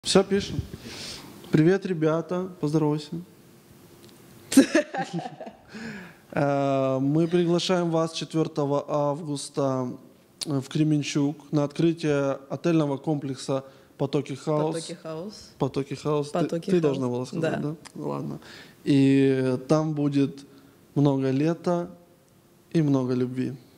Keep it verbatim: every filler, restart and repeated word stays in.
Все, пишем. Привет, ребята. Поздоровайся. Мы приглашаем вас четвёртого августа в Кременчуг на открытие отельного комплекса Потоки Хаус. Потоки Хаус. Потоки Хаус. Потоки ты, ты Хаус. должна была сказать, да? Да. Ладно. И там будет много лета и много любви.